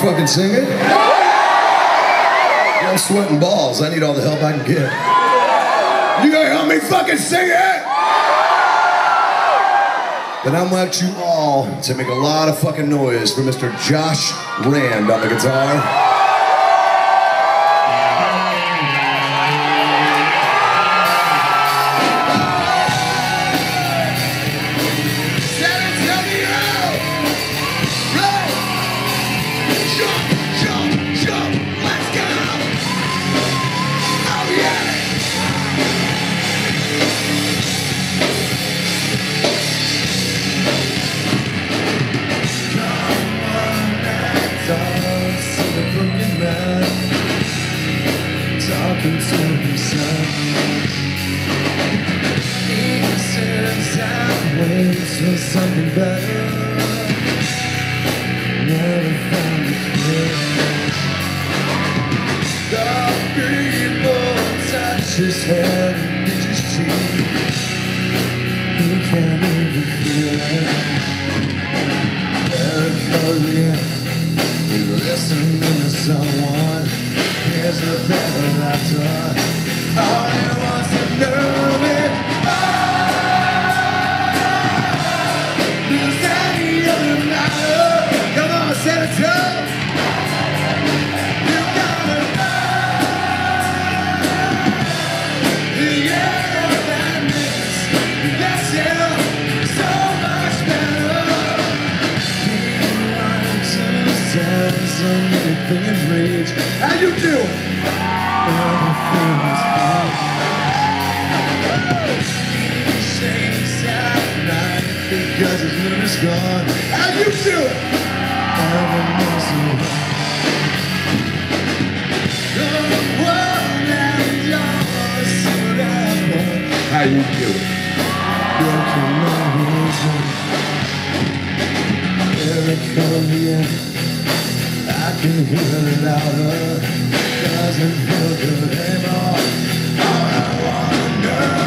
fucking sing it? I'm sweating balls. I need all the help I can get. You gonna help me fucking sing it? Then I want you all to make a lot of fucking noise for Mr. Josh Rand on the guitar. Talking to himself, he sits and waits for something better. Never found it clear. The people touch his head and pinch his cheek. He can't even feel it. Paranoia, listening to someone. Here's a better laughter. All he wants to know is does any other matter? Come on, set it up. You gotta know. Yeah, that makes yeah, so much better. He wants to tell something in rage. How you doing? Everything is fine. He sings at night because his moon is gone. How you doing? Everything's alright. The world and yours, whatever. How you doing? Broken my reason. Here it comes again. I can hear it louder. Doesn't feel good anymore. All I wanna know.